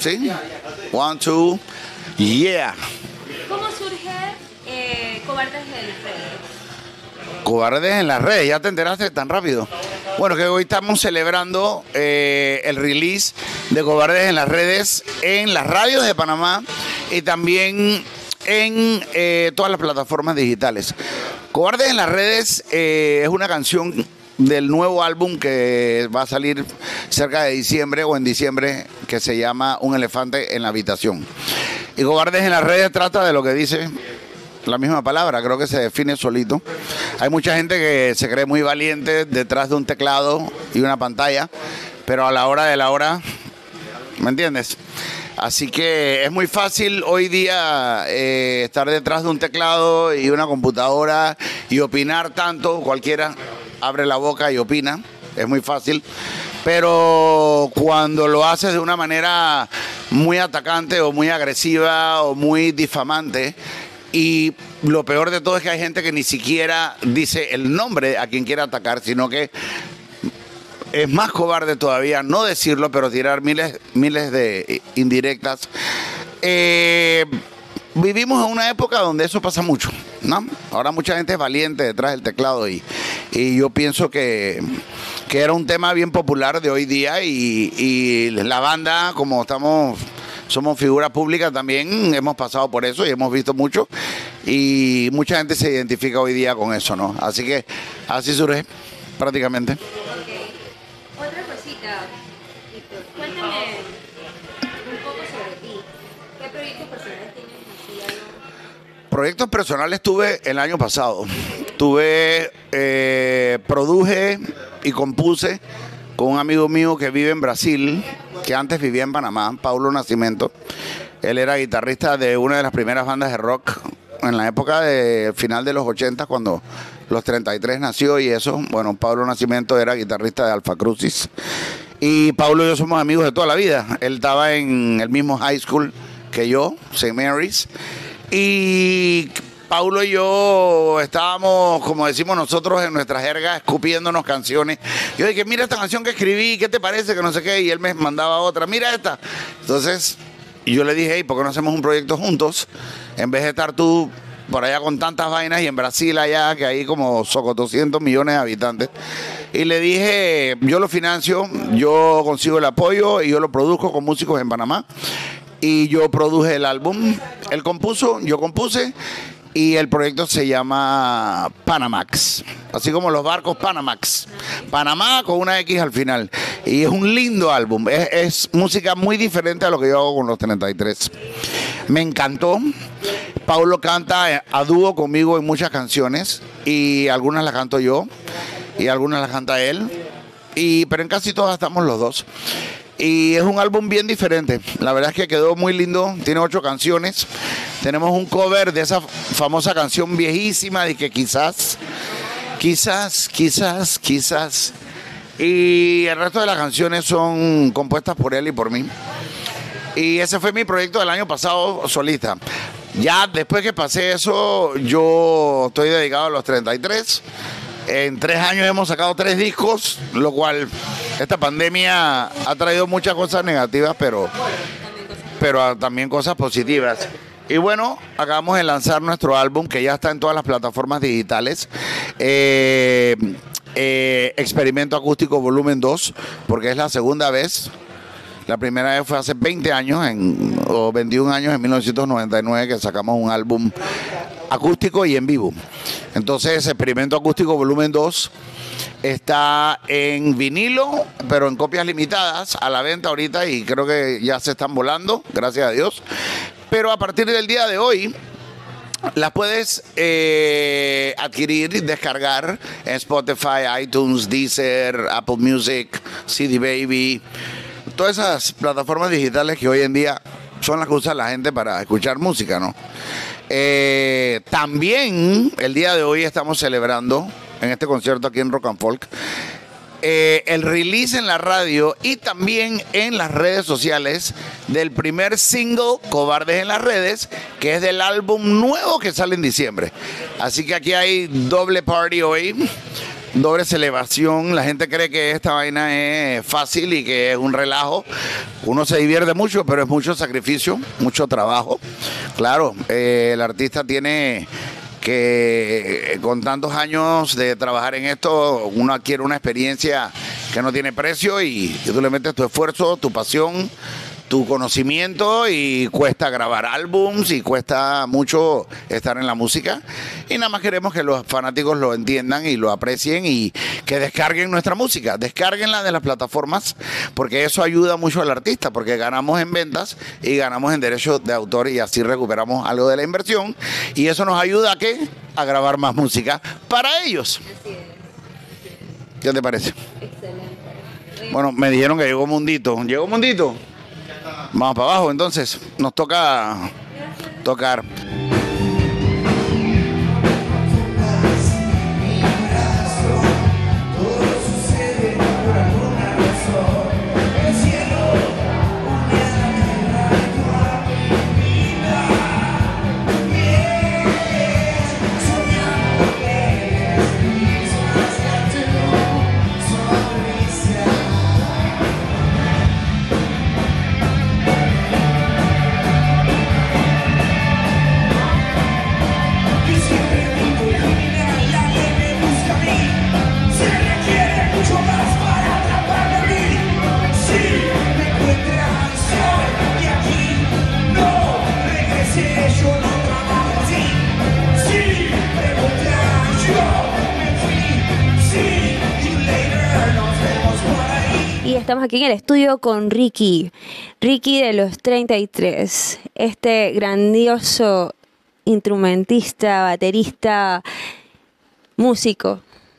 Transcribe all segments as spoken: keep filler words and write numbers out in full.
¿Sí? One, two, yeah. ¿Cómo surge eh, Cobardes en las redes? Cobardes en las redes, ¿ya te enteraste tan rápido? Bueno, que hoy estamos celebrando eh, el release de Cobardes en las redes en las radios de Panamá y también en eh, todas las plataformas digitales. Cobardes en las redes eh, es una canción del nuevo álbum que va a salir cerca de diciembre o en diciembre, que se llama Un elefante en la habitación. Y Cobardes en las redes trata de lo que dice la misma palabra, creo que se define solito. Hay mucha gente que se cree muy valiente detrás de un teclado y una pantalla, pero a la hora de la hora, ¿me entiendes? Así que es muy fácil hoy día eh, estar detrás de un teclado y una computadora y opinar tanto. Cualquiera abre la boca y opina, es muy fácil. Pero cuando lo haces de una manera muy atacante o muy agresiva o muy difamante, y lo peor de todo es que hay gente que ni siquiera dice el nombre a quien quiere atacar, sino que es más cobarde todavía no decirlo, pero tirar miles, miles de indirectas. Eh, vivimos en una época donde eso pasa mucho, ¿no? Ahora mucha gente es valiente detrás del teclado y, y yo pienso que, que era un tema bien popular de hoy día y, y la banda, como estamos... somos figuras públicas también, hemos pasado por eso y hemos visto mucho y mucha gente se identifica hoy día con eso, ¿no? Así que así surge prácticamente. Okay. Otra cosita, Víctor, cuéntame un poco sobre ti. ¿Qué proyectos personales tienes así? Algo? Proyectos personales tuve el año pasado. Tuve, eh, produje y compuse con un amigo mío que vive en Brasil, que antes vivía en Panamá, Paulo Nascimento. Él era guitarrista de una de las primeras bandas de rock en la época de final de los ochenta, cuando los treinta y tres nació y eso. Bueno, Paulo Nascimento era guitarrista de Alfa Crucis. Y Paulo y yo somos amigos de toda la vida. Él estaba en el mismo high school que yo, Saint Mary's. Y Paulo y yo estábamos, como decimos nosotros en nuestra jerga, escupiéndonos canciones. Yo dije, mira esta canción que escribí, ¿qué te parece? Que no sé qué. Y él me mandaba otra, mira esta. Entonces, yo le dije, hey, ¿por qué no hacemos un proyecto juntos? En vez de estar tú por allá con tantas vainas y en Brasil allá, que hay como doscientos millones de habitantes. Y le dije, yo lo financio, yo consigo el apoyo y yo lo produzco con músicos en Panamá. Y yo produje el álbum. Él compuso, yo compuse. Y el proyecto se llama Panamax, así como los barcos Panamax. Panamá con una X al final. Y es un lindo álbum. Es, es música muy diferente a lo que yo hago con los treinta y tres. Me encantó. Paulo canta a dúo conmigo en muchas canciones. Y algunas las canto yo. Y algunas las canta él. Y, pero en casi todas estamos los dos. Y es un álbum bien diferente. La verdad es que quedó muy lindo. Tiene ocho canciones. Tenemos un cover de esa famosa canción viejísima de que quizás, quizás, quizás, quizás. Y el resto de las canciones son compuestas por él y por mí. Y ese fue mi proyecto del año pasado solista. Ya después que pasé eso, yo estoy dedicado a los treinta y tres. En tres años hemos sacado tres discos, lo cual esta pandemia ha traído muchas cosas negativas, pero, pero también cosas positivas. Y bueno, acabamos de lanzar nuestro álbum que ya está en todas las plataformas digitales. Eh, eh, Experimento Acústico Volumen dos, porque es la segunda vez. La primera vez fue hace veinte años, en, o veintiún años, en mil novecientos noventa y nueve, que sacamos un álbum acústico y en vivo. Entonces, Experimento Acústico Volumen dos está en vinilo, pero en copias limitadas a la venta ahorita y creo que ya se están volando, gracias a Dios. Pero a partir del día de hoy las puedes eh, adquirir y descargar en Spotify, iTunes, Deezer, Apple Music, C D Baby, todas esas plataformas digitales que hoy en día son las que usa la gente para escuchar música, ¿no? Eh, también el día de hoy estamos celebrando en este concierto aquí en Rock and Folk eh, el release en la radio y también en las redes sociales del primer single Cobardes en las redes, que es del álbum nuevo que sale en diciembre. Así que aquí hay doble party hoy. doble celebración. La gente cree que esta vaina es fácil y que es un relajo. Uno se divierte mucho, pero es mucho sacrificio, mucho trabajo. Claro, eh, el artista tiene que, con tantos años de trabajar en esto, uno adquiere una experiencia que no tiene precio y, y tú le metes tu esfuerzo, tu pasión, tu conocimiento, y cuesta grabar álbums y cuesta mucho estar en la música, y nada más queremos que los fanáticos lo entiendan y lo aprecien y que descarguen nuestra música, descarguenla de las plataformas, porque eso ayuda mucho al artista, porque ganamos en ventas y ganamos en derechos de autor y así recuperamos algo de la inversión y eso nos ayuda a ¿qué? A grabar más música para ellos. Así es. ¿Qué te parece? Excelente. Bueno, me dijeron que llegó Mundito. ¿Llegó Mundito? Vamos para abajo, entonces. Nos toca tocar. Y estamos aquí en el estudio con Ricky, Ricky de los treinta y tres, este grandioso instrumentista, baterista, músico.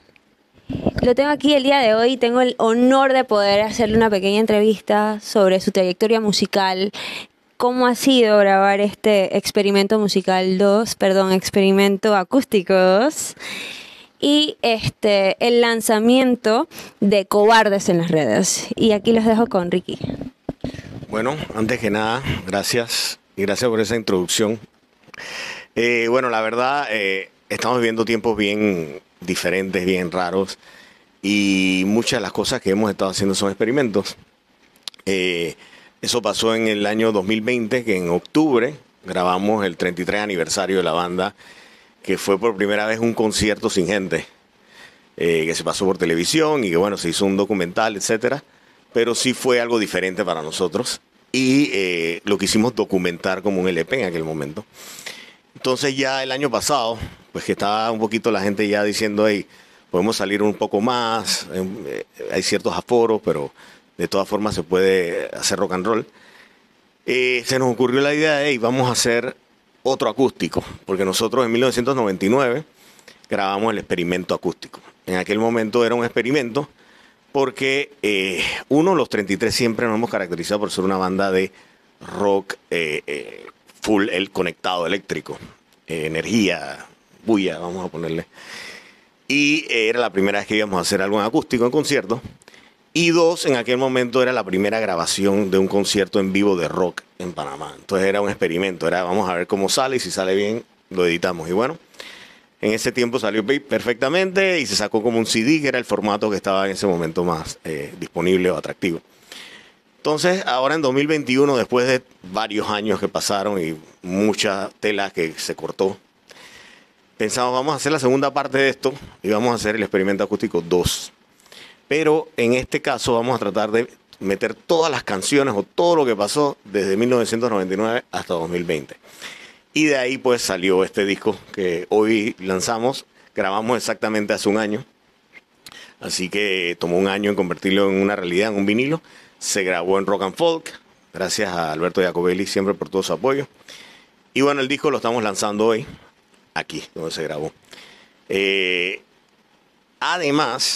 Lo tengo aquí el día de hoy, tengo el honor de poder hacerle una pequeña entrevista sobre su trayectoria musical, cómo ha sido grabar este experimento musical dos, perdón, experimento acústico dos, y este el lanzamiento de Cobardes en las redes. Y aquí los dejo con Ricky. Bueno, antes que nada, gracias y gracias por esa introducción. Eh, bueno, la verdad, eh, estamos viviendo tiempos bien diferentes, bien raros, y muchas de las cosas que hemos estado haciendo son experimentos. Eh, eso pasó en el año dos mil veinte, que en octubre grabamos el treinta y tres aniversario de la banda, que fue por primera vez un concierto sin gente, eh, que se pasó por televisión y que bueno, se hizo un documental, etcétera, pero sí fue algo diferente para nosotros y eh, lo quisimos documentar como un L P en aquel momento. Entonces ya el año pasado, pues que estaba un poquito la gente ya diciendo, hey, podemos salir un poco más, eh, hay ciertos aforos, pero de todas formas se puede hacer rock and roll. Eh, se nos ocurrió la idea de, hey, vamos a hacer otro acústico, porque nosotros en mil novecientos noventa y nueve grabamos el experimento acústico. En aquel momento era un experimento porque, eh, uno, los treinta y tres siempre nos hemos caracterizado por ser una banda de rock eh, eh, full el conectado eléctrico, eh, energía, bulla, vamos a ponerle. Y eh, era la primera vez que íbamos a hacer algo en acústico, en concierto. Y dos, en aquel momento era la primera grabación de un concierto en vivo de rock en Panamá. Entonces era un experimento, era vamos a ver cómo sale y si sale bien lo editamos. Y bueno, en ese tiempo salió perfectamente y se sacó como un C D, que era el formato que estaba en ese momento más eh, disponible o atractivo. Entonces ahora en dos mil veintiuno, después de varios años que pasaron y mucha tela que se cortó, pensamos vamos a hacer la segunda parte de esto y vamos a hacer el experimento acústico dos. Pero en este caso vamos a tratar de meter todas las canciones o todo lo que pasó desde mil novecientos noventa y nueve hasta dos mil veinte. Y de ahí pues salió este disco que hoy lanzamos. Grabamos exactamente hace un año. Así que tomó un año en convertirlo en una realidad, en un vinilo. Se grabó en Rock and Folk. Gracias a Alberto Jacobelli siempre por todo su apoyo. Y bueno, el disco lo estamos lanzando hoy, aquí, donde se grabó. Eh, además...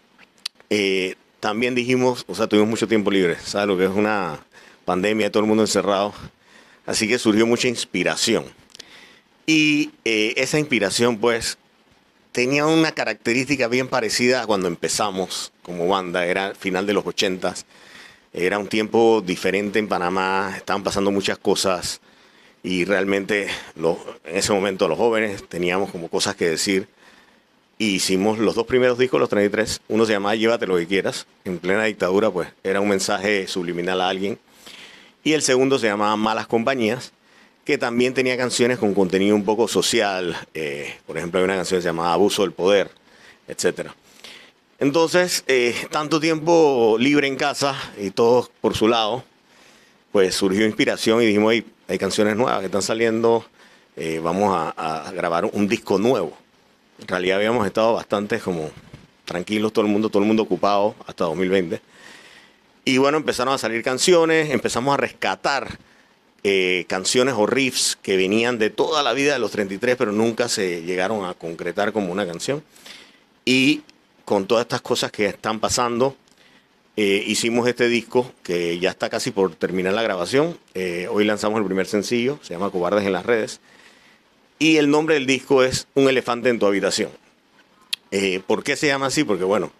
Eh, también dijimos, o sea, tuvimos mucho tiempo libre, ¿sabes lo que es una pandemia, todo el mundo encerrado? Así que surgió mucha inspiración. Y eh, esa inspiración, pues, tenía una característica bien parecida a cuando empezamos como banda. Era final de los ochentas, era un tiempo diferente en Panamá, estaban pasando muchas cosas y realmente los, en ese momento los jóvenes teníamos como cosas que decir. y hicimos los dos primeros discos, los treinta y tres. Uno se llamaba Llévate lo que quieras. En plena dictadura, pues era un mensaje subliminal a alguien. Y el segundo se llamaba Malas compañías, que también tenía canciones con contenido un poco social. Eh, por ejemplo, hay una canción que se llamaba Abuso del Poder, etcétera. Entonces, eh, tanto tiempo libre en casa y todos por su lado, pues surgió inspiración y dijimos, hey, hay canciones nuevas que están saliendo, eh, vamos a, a grabar un disco nuevo. En realidad habíamos estado bastante como tranquilos, todo el mundo, todo el mundo ocupado hasta dos mil veinte. Y bueno, empezaron a salir canciones, empezamos a rescatar eh, canciones o riffs que venían de toda la vida de los treinta y tres, pero nunca se llegaron a concretar como una canción. Y con todas estas cosas que están pasando, eh, hicimos este disco que ya está casi por terminar la grabación. Eh, hoy lanzamos el primer sencillo, se llama Cobardes en las redes. Y el nombre del disco es Un elefante en tu habitación. Eh, ¿Por qué se llama así? Porque bueno,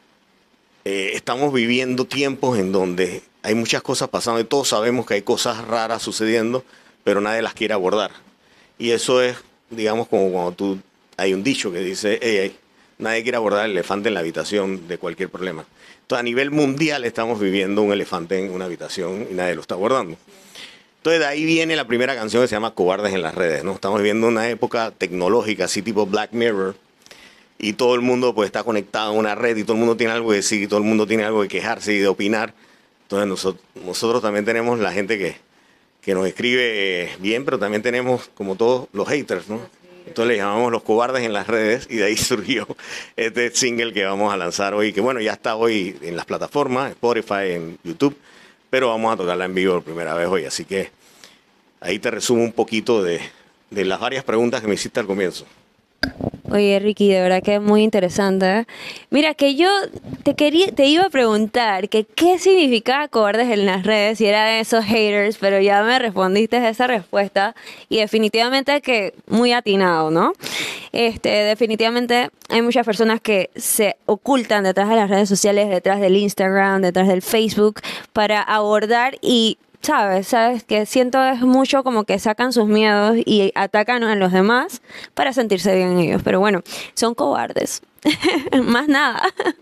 eh, estamos viviendo tiempos en donde hay muchas cosas pasando y todos sabemos que hay cosas raras sucediendo, pero nadie las quiere abordar. Y eso es, digamos, como cuando tú, hay un dicho que dice, hey, hey, nadie quiere abordar el elefante en la habitación de cualquier problema. Entonces, a nivel mundial estamos viviendo un elefante en una habitación y nadie lo está abordando. Entonces, de ahí viene la primera canción que se llama Cobardes en las redes, ¿no? Estamos viviendo una época tecnológica, así tipo Black Mirror, y todo el mundo pues está conectado a una red y todo el mundo tiene algo que decir y todo el mundo tiene algo que quejarse y de opinar. Entonces, nosotros, nosotros también tenemos la gente que, que nos escribe bien, pero también tenemos, como todos, los haters, ¿no? Entonces le llamamos Los Cobardes en las redes y de ahí surgió este single que vamos a lanzar hoy, que bueno, ya está hoy en las plataformas, Spotify, en YouTube, pero vamos a tocarla en vivo por primera vez hoy. Así que ahí te resumo un poquito de, de las varias preguntas que me hiciste al comienzo. Oye, Ricky, de verdad que es muy interesante. Mira, que yo te quería, te iba a preguntar que qué significaba Cobardes en las redes, si era de esos haters, pero ya me respondiste esa respuesta y definitivamente que muy atinado, ¿no? Este, definitivamente hay muchas personas que se ocultan detrás de las redes sociales, detrás del Instagram, detrás del Facebook, para abordar y ¿Sabes? ¿Sabes? Que siento es mucho como que sacan sus miedos y atacan a los demás para sentirse bien ellos. Pero bueno, son cobardes. Más nada.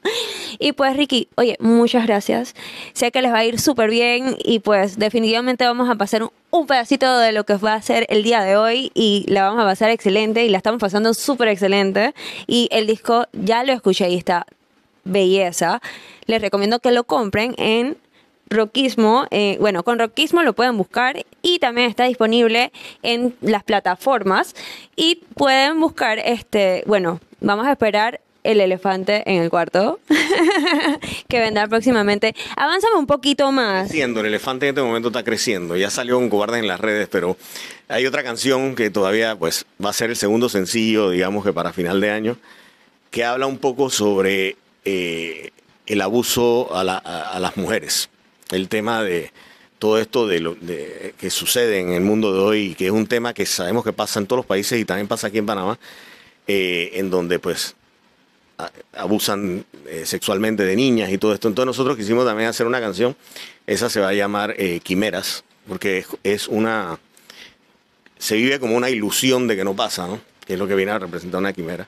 Y pues Ricky, oye, muchas gracias. Sé que les va a ir súper bien y pues definitivamente vamos a pasar un, un pedacito de lo que va a ser el día de hoy y la vamos a pasar excelente y la estamos pasando súper excelente. Y el disco ya lo escuché y está belleza. Les recomiendo que lo compren en Rockismo, eh, bueno, con Rockismo lo pueden buscar y también está disponible en las plataformas y pueden buscar, este, bueno, vamos a esperar El elefante en el cuarto que vendrá próximamente. Avánzame un poquito más. Creciendo, el elefante en este momento está creciendo, ya salió un Cobardes en las redes, pero hay otra canción que todavía pues va a ser el segundo sencillo, digamos que para final de año, que habla un poco sobre eh, el abuso a, la, a, a las mujeres. El tema de todo esto de lo de, que sucede en el mundo de hoy, que es un tema que sabemos que pasa en todos los países y también pasa aquí en Panamá, eh, en donde pues a, abusan eh, sexualmente de niñas y todo esto. Entonces nosotros quisimos también hacer una canción, esa se va a llamar eh, Quimeras, porque es, es una, se vive como una ilusión de que no pasa, ¿no? Que es lo que viene a representar una quimera.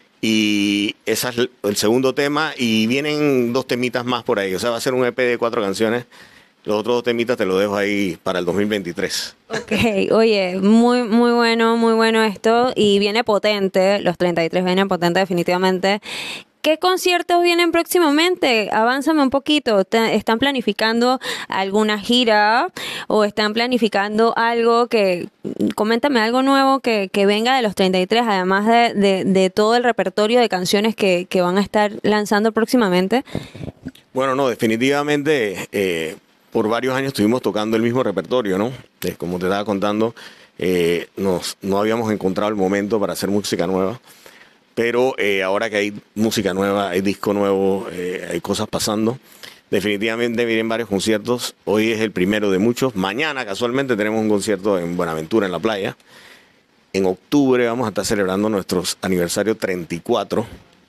Y ese es el segundo tema y vienen dos temitas más por ahí. O sea, va a ser un E P de cuatro canciones. Los otros dos temitas te los dejo ahí para el dos mil veintitrés. Ok, oye, muy, muy bueno, muy bueno esto. Y viene potente, los treinta y tres vienen potente definitivamente. ¿Qué conciertos vienen próximamente? Avánzame un poquito. ¿Están planificando alguna gira o están planificando algo que... Coméntame algo nuevo que, que venga de los treinta y tres, además de, de, de todo el repertorio de canciones que, que van a estar lanzando próximamente. Bueno, no, definitivamente eh, por varios años estuvimos tocando el mismo repertorio, ¿no? Eh, como te estaba contando, eh, nos, no habíamos encontrado el momento para hacer música nueva. Pero eh, ahora que hay música nueva, hay disco nuevo, eh, hay cosas pasando, definitivamente vienen varios conciertos. Hoy es el primero de muchos. Mañana, casualmente, tenemos un concierto en Buenaventura, en la playa. En octubre vamos a estar celebrando nuestro aniversario treinta y cuatro.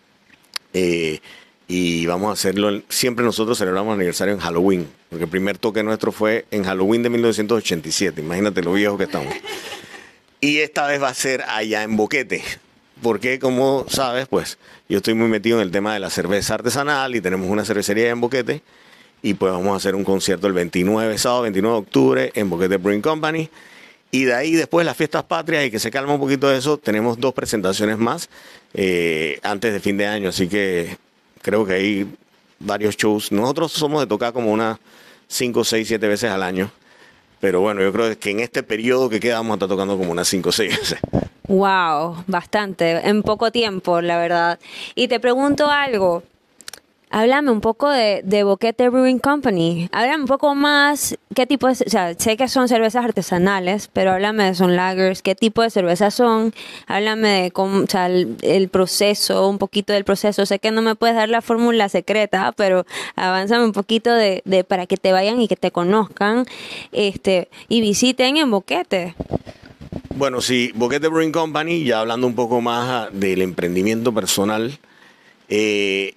Eh, y vamos a hacerlo, siempre nosotros celebramos aniversario en Halloween, porque el primer toque nuestro fue en Halloween de mil novecientos ochenta y siete. Imagínate lo viejos que estamos. Y esta vez va a ser allá en Boquete. porque como sabes, pues yo estoy muy metido en el tema de la cerveza artesanal y tenemos una cervecería en Boquete y pues vamos a hacer un concierto el veintinueve, sábado veintinueve de octubre en Boquete Brewing Company. Y de ahí después las fiestas patrias y que se calma un poquito de eso, tenemos dos presentaciones más eh, antes de fin de año, así que creo que hay varios shows. Nosotros somos de tocar como unas cinco, seis, siete veces al año, pero bueno, yo creo que en este periodo que queda vamos a estar tocando como unas cinco o seis veces. Wow, bastante, en poco tiempo, la verdad. Y te pregunto algo. Háblame un poco de, de Boquete Brewing Company. Háblame un poco más, qué tipo de... O sea, sé que son cervezas artesanales, pero háblame de son lagers, qué tipo de cervezas son. Háblame de cómo, o sea, el, el proceso, un poquito del proceso. Sé que no me puedes dar la fórmula secreta, pero avánzame un poquito de, de para que te vayan y que te conozcan este y visiten en Boquete. Bueno, sí, Boquete Brewing Company, ya hablando un poco más del emprendimiento personal, eh...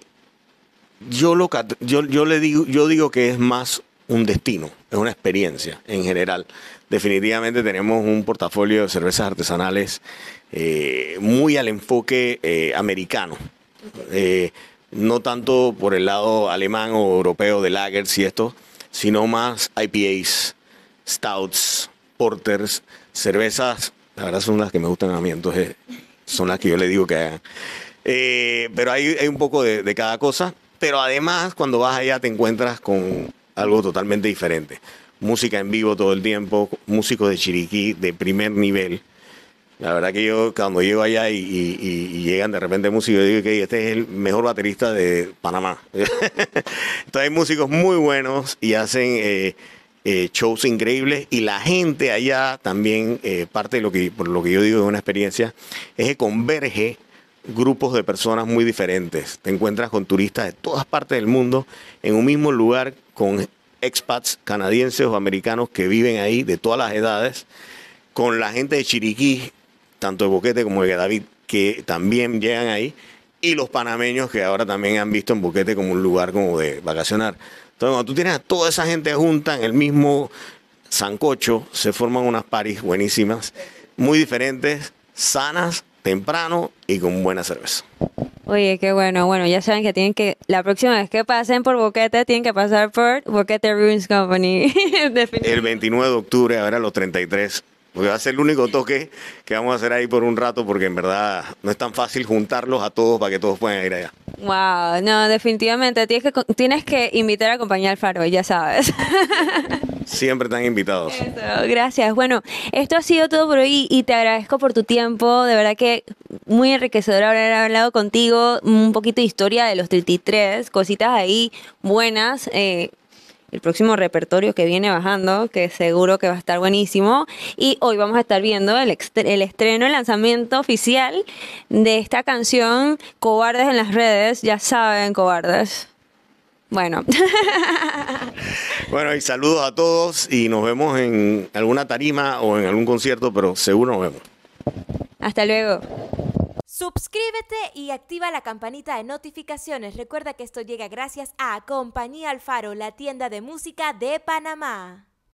Yo, lo, yo, yo, le digo, yo digo que es más un destino, es una experiencia en general. Definitivamente tenemos un portafolio de cervezas artesanales eh, muy al enfoque eh, americano. Eh, no tanto por el lado alemán o europeo de lagers y esto, sino más I P As, stouts, porters, cervezas. La verdad son las que me gustan a mí, entonces son las que yo le digo que hagan. Eh, pero hay, hay un poco de, de cada cosa. Pero además, cuando vas allá te encuentras con algo totalmente diferente. Música en vivo todo el tiempo, músicos de Chiriquí de primer nivel. La verdad que yo cuando llego allá y, y, y llegan de repente músicos, yo digo que este es el mejor baterista de Panamá. Entonces hay músicos muy buenos y hacen eh, eh, shows increíbles. Y la gente allá también, eh, parte de lo que, por lo que yo digo de una experiencia, es que converge grupos de personas muy diferentes. Te encuentras con turistas de todas partes del mundo en un mismo lugar, con expats canadienses o americanos que viven ahí de todas las edades, con la gente de Chiriquí, tanto de Boquete como de David, que también llegan ahí, y los panameños que ahora también han visto en Boquete como un lugar como de vacacionar. Entonces, cuando tú tienes a toda esa gente junta en el mismo sancocho, se forman unas paris buenísimas, muy diferentes, sanas, temprano y con buena cerveza. Oye, qué bueno. Bueno, ya saben que tienen que, la próxima vez que pasen por Boquete, tienen que pasar por Boquete Brewing Company. El veintinueve de octubre, ahora a los treinta y tres. Porque va a ser el único toque que vamos a hacer ahí por un rato, porque en verdad no es tan fácil juntarlos a todos para que todos puedan ir allá. Wow, no, definitivamente tienes que, tienes que invitar a acompañar al Faro, ya sabes. Siempre están invitados. Eso, gracias. Bueno, esto ha sido todo por hoy y te agradezco por tu tiempo. De verdad que muy enriquecedor haber hablado contigo. Un poquito de historia de los treinta y tres, cositas ahí buenas. Eh, el próximo repertorio que viene bajando, que seguro que va a estar buenísimo. Y hoy vamos a estar viendo el, el estreno, el lanzamiento oficial de esta canción, Cobardes en las redes. Ya saben, cobardes. Bueno. Bueno, y saludos a todos y nos vemos en alguna tarima o en algún concierto, pero seguro nos vemos. Hasta luego. Suscríbete y activa la campanita de notificaciones. Recuerda que esto llega gracias a Compañía Alfaro, la tienda de música de Panamá.